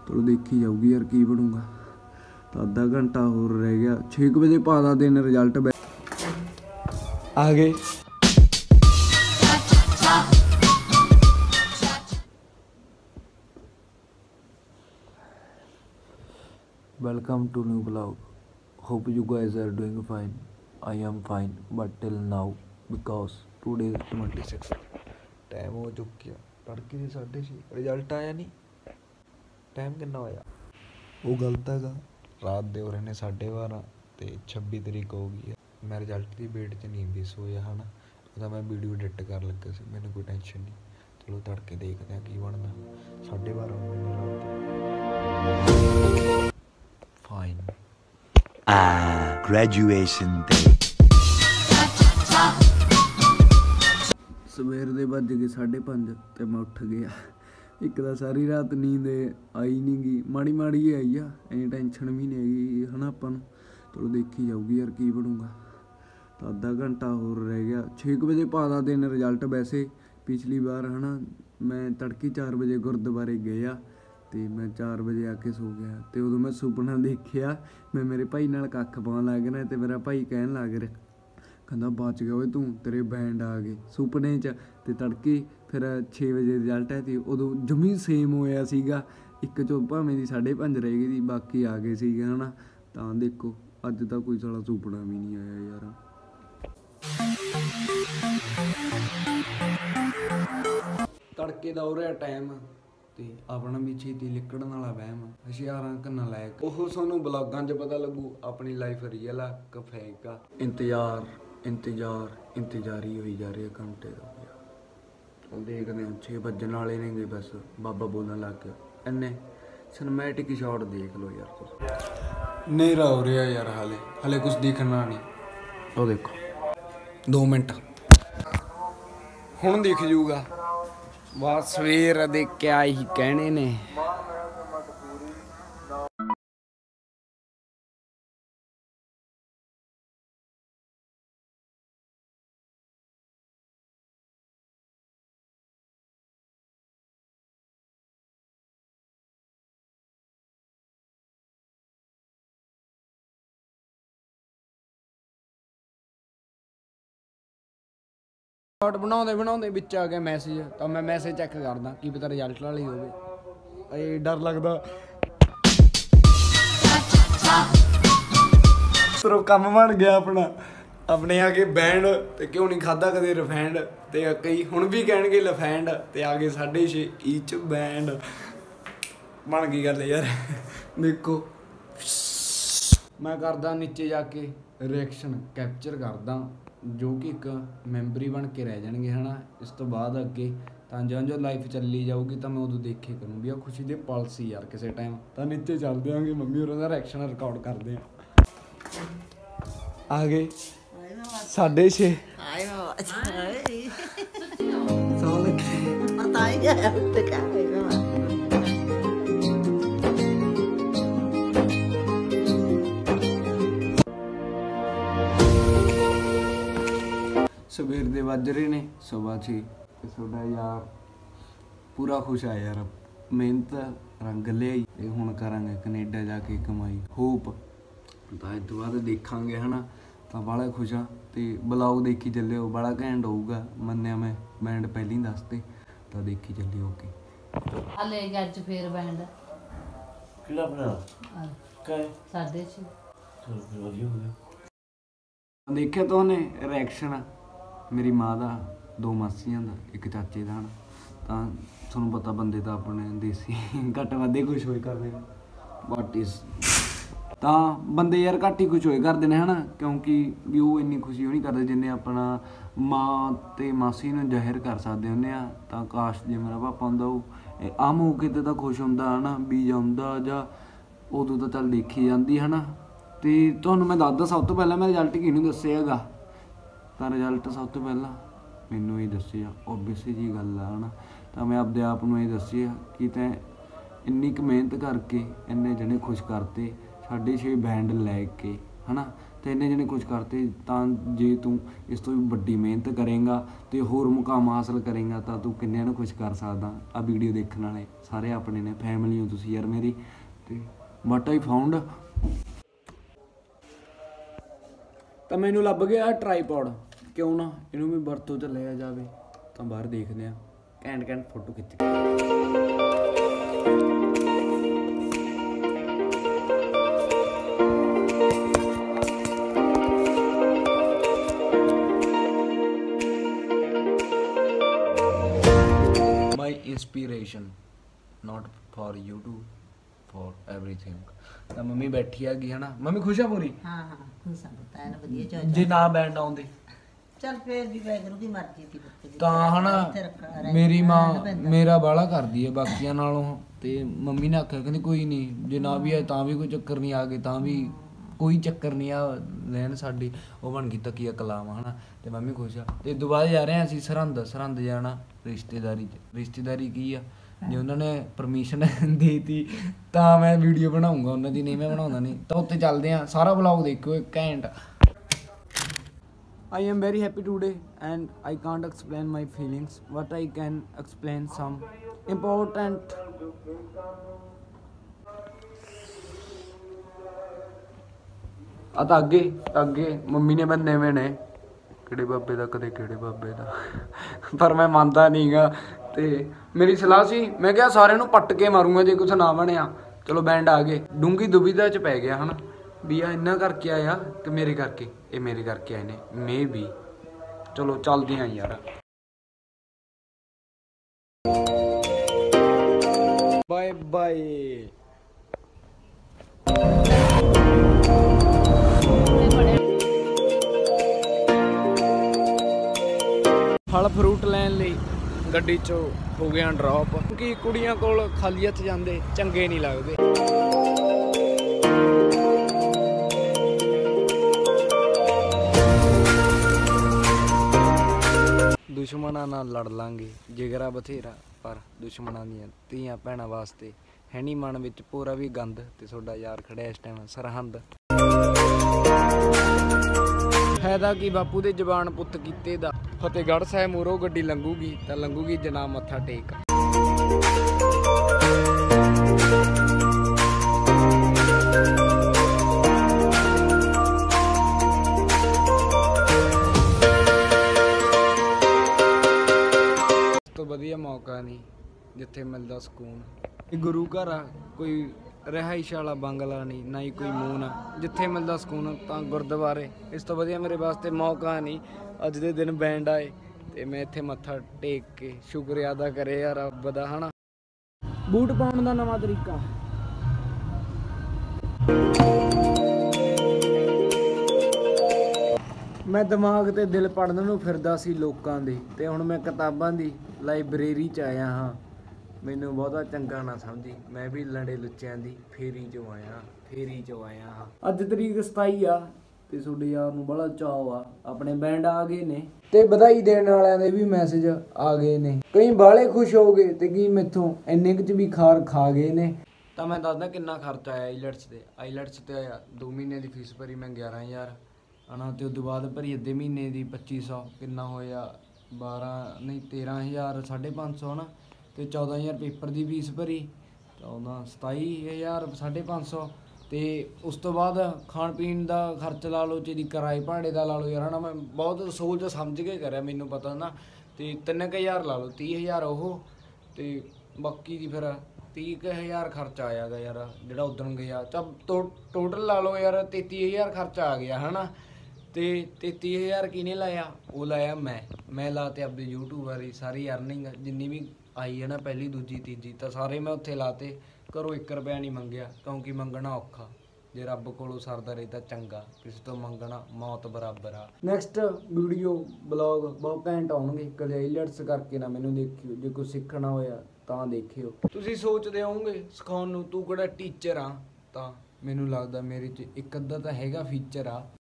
चलो देखी जाऊगी यार की बनूगा। तो आधा घंटा होर रह गया, 6 बजे पा दिन रिजल्ट आ गए। Welcome to new blog. Hope you guys are doing fine. I am fine but till now because today 26 time हो चुकी है तड़के 6:30। रिजल्ट आया नहीं, टाइम कितना होया वो गलत हैगा। रात दे हो रहे ने 12:30 तो 26 तारीख हो गई है। मैं रिजल्ट की वेट च नहीं भी सोया है ना, तो मैं वीडियो एडिट कर लगा सी, मैंने कोई टेंशन नहीं। चलो तड़के देखते हैं की बनता। 12:30 हो गए रात फाइन। graduation day। सवेर दे बज गए 5:30 तो मैं उठ गया। एक तो सारी रात नींद आई नहीं गई, माड़ी माड़ी ही आई आ, इन्नी टेंशन भी नहीं हैगी है ना अपन। चलो देखी जाऊगी यार की बनूगा। तो आधा घंटा होर रह गया, 6 बजे पा दिन रिजल्ट। वैसे पिछली बार है ना मैं तड़के 4 बजे गुरुद्वारे गया तो मैं 4 बजे आके सो गया। तो उदों मैं सुपना देखिया मैं मेरे भाई नाल कख पाउण लग रहा, तो मेरा भाई कहन लग रहा कहना बच गया तू, तेरे बैंड आ गए सुपने च। तो तड़के फिर 6 बजे रिजल्ट है, तो उदों जमी सेम होया सीगा। एक चो भावें दी 5:30 रह गई थी, बाकी आ गए सीगे है ना। तो देखो अज तक कोई साला सुपना भी नहीं आया यार। तड़के का हो रहा टाइम तो अपना भी छेती लिकड़न वाला वहम, हुशियारां कन्ना लायक ओह सानू ब्लॉगां च पता लगू। अपनी लाइफ रियल आ कि फेक आ। इंतजार इंतजार इंतजारी होई जा रही है घंटे का यार। देखते हैं 6 बजन वाले ने गए, बस बाबा बोलने लग गया। इन्ने सिनेमैटिक शॉट देख लो यार तुम। नेरा हो रहा यार, हाले हाले कुछ दिखना नहीं। वो देखो 2 मिनट हुण दिख जूगा। बस सवेर दे क्या ही कहने ने। शॉट बनाते बनाते बिच आ गया मैसेज, तो मैं मैसेज चैक करदा की पता रिजल्ट वाली होवे। डर लगदा तो कम बन गया अपना। अपने आगे बैंड ते क्यों नहीं खादा कदे रिफाइंड, ते कई हुण भी कहणगे लफैंड, ते आगे 6:30 ईच बैंड बन गई गल यार। देखो मैं करदा नीचे जाके रिएक्शन कैप्चर करदा, जो कि एक मैंबरी बन के रह जाएंगे है ना। इस तो बाद अगे तो जो लाइफ चली जाऊगी तो मैं उदों देखे करूँ भी खुशी दे पल सी यार। किसी टाइम तो नीचे चल देंगे, मम्मी और रिएक्शन रिकॉर्ड करते हैं। आ गए 6:30 सवेर दे वज रहे ने 6:15। थोड़ा यार पूरा खुश है यार, मेहनत रंग लियाई। हुण करांगे कनेडा जाके कमाई होप, तो इस तो बाद देखांगे है ना। तो बड़ा खुश हाँ, तो ब्लॉग देखी चलियो बड़ा घैंट होऊगा। मन्निया मैं बैंड पहले ही दसते, तो देखी चलियो। ओके हले गज फिर बैंड किला बना काय 6:30 चलो फिर वधिया हो गया। देखिया तो ਉਹਨੇ रिएक्शन मेरी माँ का, 2 मासियां का, एक चाचे का। तो ਤੁਹਾਨੂੰ पता बंदे तो अपने देसी घट वाधे खुश होए करते हैं। वट इज तो बंदे यार घट ही खुश होए करते हैं है ना, क्योंकि भी वो इन्नी खुशी नहीं करते जिन्हें अपना माँ तो मासी नूं जाहिर कर सकते होंगे आ। तो काश जे मेरा पापा होंदा वो आम मौके ते तो खुश होंदा है ना, भी जांदा जां उदों तो चल देखी जाती है ना। तो तुहानूं मैं दसदा सब तो पहला मैं रिजल्ट किहनूं दस्सिआ हैगा। तो रिजल्ट सब तो पहला मैनू ही दस्सिआ, ओबवियस जी गल है ना। तो मैं आपदे आप नूं ये दस्सिआ कि तैं इन्नी क मेहनत करके इन्ने जने खुश करते 6:30 बैंड लैके है ना। ਤੇ ਇੰਨੇ ਜਣੇ ਕੁਝ ਕਰਤੇ, ਤਾਂ ਜੇ ਤੂੰ ਇਸ ਤੋਂ ਵੀ ਵੱਡੀ ਮਿਹਨਤ ਕਰੇਂਗਾ ਤੇ ਹੋਰ ਮੁਕਾਮ ਹਾਸਲ ਕਰੇਂਗਾ ਤਾਂ ਤੂੰ ਕਿੰਨਿਆਂ ਨੂੰ ਕੁਝ ਕਰ ਸਕਦਾ। ਆ ਵੀਡੀਓ ਦੇਖਣ ਵਾਲੇ ਸਾਰੇ ਆਪਣੇ ਨੇ, ਫੈਮਿਲੀ ਹੋ ਤੁਸੀਂ ਯਾਰ ਮੇਰੀ। ਤੇ ਵਟ ਆਈ ਫਾਊਂਡ, ਤਾਂ ਮੈਨੂੰ ਲੱਭ ਗਿਆ ਟਰਾਈਪੋਡ। ਕਿਉਂ ਨਾ ਇਹਨੂੰ ਵੀ ਵਰਤੋਂ 'ਚ ਲਿਆ ਜਾਵੇ। ਤਾਂ ਬਾਹਰ ਦੇਖਦੇ ਆ, ਘੈਂਟ ਘੈਂਟ ਫੋਟੋ ਖਿੱਚ ਕੇ। My inspiration not for YouTube, for everything। ਤਾਂ ਮੰਮੀ ਬੈਠੀ ਹੈਗੀ ਹਨਾ। ਮੰਮੀ ਖੁਸ਼ ਆ ਪੂਰੀ? ਹਾਂ ਖੁਸ਼ ਆ ਪੁੱਤ, ਐਨ ਵਧੀਆ ਚੋ ਜੇ ਨਾ ਬੈਂਡ ਆਉਂਦੇ ਚੱਲ ਫੇਰ ਵੀ ਵੈਗਰੂ ਦੀ ਮਰਜ਼ੀ ਸੀ ਪੁੱਤ ਦੀ। ਤਾਂ ਹਨਾ ਮੇਰੀ ਮਾਂ ਮੇਰਾ ਬਾਲਾ ਕਰਦੀ ਹੈ ਬਾਕੀਆਂ ਨਾਲੋਂ। ਤੇ ਮੰਮੀ ਨੇ ਆਖਿਆ ਕਹਿੰਦੀ ਕੋਈ ਨਹੀਂ, ਜੇ ਨਾ ਵੀ ਆਏ ਤਾਂ ਵੀ ਕੋਈ ਚੱਕਰ ਨਹੀਂ, ਆ ਗਏ ਤਾਂ ਵੀ ਕੋਈ ਚੱਕਰ ਨਹੀਂ, ਆ ਲੈਣ ਸਾਡੀ ਉਹ ਬਣ ਗਈ ਤਕੀਆ ਕਲਾਮ ਹਨਾ। ਤੇ ਮੰਮੀ ਖੁਸ਼ ਆ। ਤੇ ਇਦੋਂ ਬਾਅਦ ਜਾ ਰਹੇ ਹਾਂ ਅਸੀਂ ਸਰਹੰਦ ਜਾਣਾ ਰਿਸ਼ਤੇਦਾਰੀ 'ਚ। ਰਿਸ਼ਤੇਦਾਰੀ ਕੀ ਆ, ਜੇ ਉਹਨਾਂ ਨੇ ਪਰਮਿਸ਼ਨ ਦੇਤੀ ਤਾਂ ਮੈਂ ਵੀਡੀਓ ਬਣਾਉਂਗਾ ਉਹਨਾਂ ਦੀ, ਨਹੀਂ ਮੈਂ ਬਣਾਉਂਦਾ ਨਹੀਂ। ਤਾਂ ਉੱਥੇ ਚੱਲਦੇ ਹਾਂ, ਸਾਰਾ ਵਲੌਗ ਦੇਖਿਓ, ਇੱਕ ਘੈਂਟ। I am very happy today and I can't explain my feelings, but I can explain some important ਤਾਂ ਅੱਗੇ ਮੰਮੀ ਨੇ ਬੰਨੇ ਵੇ ਨੇ ਕਿਹੜੇ ਬਾਬੇ ਦਾ, ਕਦੇ ਕਿਹੜੇ ਬਾਬੇ ਦਾ, ਪਰ ਮੈਂ ਮੰਨਦਾ ਨਹੀਂਗਾ। ਤੇ ਮੇਰੀ ਸਲਾਹ ਸੀ, ਮੈਂ ਕਿਹਾ ਸਾਰਿਆਂ ਨੂੰ ਪੱਟ ਕੇ ਮਾਰੂੰਗਾ ਜੇ ਕੁਛ ਨਾ ਬਣਿਆ। ਚਲੋ ਬੈਂਡ ਆ ਗਏ, ਡੂੰਗੀ ਦੁਬਿਧਾ 'ਚ ਪੈ ਗਿਆ ਹਨਾ ਵੀ ਆ ਇਹਨਾਂ ਕਰਕੇ ਆਇਆ ਕਿ ਮੇਰੇ ਕਰਕੇ, ਇਹ ਮੇਰੇ ਕਰਕੇ ਆਏ ਨੇ ਮੇ ਵੀ। ਚਲੋ ਚੱਲਦੇ ਆਂ ਯਾਰ, ਬਾਏ ਬਾਏ। ਫਲ ਫਰੂਟ ਲੈਣ ਲਈ ਗੱਡੀ 'ਚੋਂ ਹੋ ਗਿਆ ਡ੍ਰੌਪ, ਕਿਉਂਕਿ ਕੁੜੀਆਂ ਕੋਲ ਖਾਲੀ ਹੱਥ ਜਾਂਦੇ ਚੰਗੇ ਨਹੀਂ ਲੱਗਦੇ। ਦੁਸ਼ਮਣਾਂ ਨਾਲ ਲੜ ਲਾਂਗੇ ਜਿਗਰਾ ਬਥੇਰਾ, ਪਰ ਦੁਸ਼ਮਣਾਂ ਦੀਆਂ ਧੀਆਂ ਭੈਣਾਂ ਵਾਸਤੇ ਹੈ ਨਹੀਂ ਮਨ ਵਿੱਚ ਪੂਰਾ ਵੀ ਗੰਦ। ਤੇ ਤੁਹਾਡਾ ਯਾਰ ਖੜਿਆ ਇਸ ਟਾਈਮ ਸਰਹੰਦ। ਫਾਇਦਾ ਕੀ ਬਾਪੂ ਦੇ ਜ਼ਬਾਨ ਪੁੱਤ ਕੀਤੇ ਦਾ, ਫਤਿਹਗੜ੍ਹ ਸਾਹਿਬ ਮੂਹਰੋਂ ਗੱਡੀ ਲੰਘੂਗੀ ਤਾਂ ਲੰਘੂਗੀ ਜਨਾਬ ਮੱਥਾ ਟੇਕ। ਤੋਂ ਵਧੀਆ ਮੌਕਾ ਨਹੀਂ ਜਿੱਥੇ ਮਿਲਦਾ ਸਕੂਨ। ਇਹ ਗੁਰੂ ਘਰ ਆ, ਕੋਈ ਰਿਹਾਇਸ਼ ਵਾਲਾ ਬੰਗਲਾ ਨਹੀਂ, ਨਾ ਹੀ ਕੋਈ ਮੂਨ ਆ। ਜਿੱਥੇ ਮਿਲਦਾ ਸਕੂਨ ਤਾਂ ਗੁਰਦੁਆਰੇ। ਇਸ ਤੋਂ ਵਧੀਆ ਮੇਰੇ ਵਾਸਤੇ ਮੌਕਾ ਨਹੀਂ। ਅੱਜ ਦੇ ਦਿਨ ਬੈਂਡ ਆਏ ਤੇ ਮੈਂ ਇੱਥੇ ਮੱਥਾ ਟੇਕ ਕੇ ਸ਼ੁਕਰੀਆ ਅਦਾ ਕਰੇ ਯਾਰ ਰੱਬ ਦਾ ਹਨਾ। ਬੂਟ ਪਾਉਣ ਦਾ ਨਵਾਂ ਤਰੀਕਾ। ਮੈਂ ਦਿਮਾਗ ਤੇ ਦਿਲ ਪੜਨ ਨੂੰ ਫਿਰਦਾ ਸੀ ਲੋਕਾਂ ਦੇ, ਤੇ ਹੁਣ ਮੈਂ ਕਿਤਾਬਾਂ ਦੀ ਲਾਇਬ੍ਰੇਰੀ 'ਚ ਆਇਆ ਹਾਂ। ਮੈਨੂੰ ਬਹੁਤਾ ਚੰਗਾ ਨਾ ਸਮਝੀ, ਮੈਂ ਵੀ ਲੜੇ ਲੁੱਚਿਆਂ ਦੀ ਫੇਰੀ 'ਚੋਂ ਆਇਆ ਹਾਂ। ਅੱਜ ਤਰੀਕ 27 ਆ ਤੇ ਤੁਹਾਡੇ ਯਾਰ ਨੂੰ ਬੜਾ ਚਾਅ ਆ। ਆਪਣੇ ਬੈਂਡ ਆ ਗਏ ਨੇ ਤੇ ਵਧਾਈ ਦੇਣ ਵਾਲਿਆਂ ਦੇ ਵੀ ਮੈਸੇਜ ਆ ਗਏ ਨੇ। ਕਈ ਬਾਲੇ ਖੁਸ਼ ਹੋ ਗਏ ਤੇ ਕਈ ਮੈਥੋਂ ਇੰਨੇ ਕੁ 'ਚ ਵੀ ਖਾਰ ਖਾ ਗਏ ਨੇ। ਤਾਂ ਮੈਂ ਦੱਸਦਾ ਕਿੰਨਾ ਖਰਚਾ ਆਇਆ ਆਈਲੈਟਸ ਤੇ ਆਇਆ। 2 ਮਹੀਨੇ ਦੀ ਫੀਸ ਭਰੀ ਮੈਂ 11,000 ਹਨਾ, ਤੇ ਉਦੋਂ ਬਾਅਦ ਭਰੀ ਅੱਧੇ ਮਹੀਨੇ ਦੀ 2500, ਕਿੰਨਾ ਹੋਇਆ 13,000 550 ਹਨਾ। ਤੇ 14,000 ਪੇਪਰ ਦੀ ਫੀਸ ਭਰੀ, 27,000 550। ਤੇ ਉਸ ਤੋਂ ਬਾਅਦ ਖਾਣ ਪੀਣ ਦਾ ਖਰਚ ਲਾ ਲਓ, ਜਿਹਦੀ ਕਿਰਾਏ ਭਾੜੇ ਦਾ ਲਾ ਲਓ ਯਾਰ ਹਨਾ। ਮੈਂ ਬਹੁਤ ਸੋਚ ਸਮਝ ਕੇ ਕਰਿਆ, ਮੈਨੂੰ ਪਤਾ ਨਾ। ਤੇ 3,000 ਲਾ ਲਓ, 30,000 ਉਹ, ਤੇ ਬਾਕੀ ਦੀ ਫਿਰ 30,000 ਖਰਚਾ ਆਇਆ ਗਾ ਯਾਰ ਜਿਹੜਾ ਉਦਣ ਗਿਆ। ਟੋਟਲ ਲਾ ਲਓ ਯਾਰ 33,000 ਖਰਚਾ ਆ ਗਿਆ ਹਨਾ। ਤੇ 33,000 ਕਿਹਨੇ ਲਾਇਆ? ਉਹ ਲਾਇਆ ਮੈਂ ਲਾਤੇ ਆਪਦੇ YouTube ਵਾਲੀ ਸਾਰੀ ਅਰਨਿੰਗ ਜਿੰਨੀ ਵੀ ਆਈ ਹੈ ਨਾ, ਪਹਿਲੀ ਦੂਜੀ ਤੀਜੀ, ਤਾਂ ਸਾਰੇ ਮੈਂ ਉੱਥੇ ਲਾਤੇ। ਘਰੋਂ 1 ਰੁਪਇਆ ਨਹੀਂ ਮੰਗਿਆ, ਕਿਉਂਕਿ ਮੰਗਣਾ ਔਖਾ। ਜੇ ਰੱਬ ਕੋਲੋਂ ਸਰਦਾ ਰਹੇ ਤਾਂ ਚੰਗਾ, ਕਿਸੇ ਤੋਂ ਮੰਗਣਾ ਮੌਤ ਬਰਾਬਰ ਆ। ਨੈਕਸਟ ਵੀਡੀਓ ਬਲੌਗ ਬਹੁਤ ਘੈਂਟ ਆਉਣਗੇ। ਕਦੇ ਆਈਲੈਟਸ ਕਰਕੇ ਨਾ ਮੈਨੂੰ ਦੇਖਿਓ, ਜੇ ਕੁਝ ਸਿੱਖਣਾ ਹੋਇਆ ਤਾਂ ਦੇਖਿਓ। ਤੁਸੀਂ ਸੋਚਦੇ ਹੋਵੋਗੇ ਸਿਖਾਉਣ ਨੂੰ ਤੂੰ ਕਿਹੜਾ ਟੀਚਰ ਆ, ਤਾਂ ਮੈਨੂੰ ਲੱਗਦਾ ਮੇਰੇ 'ਚ ਇੱਕ ਅੱਧਾ ਤਾਂ ਹੈਗਾ ਫੀਚਰ ਆ।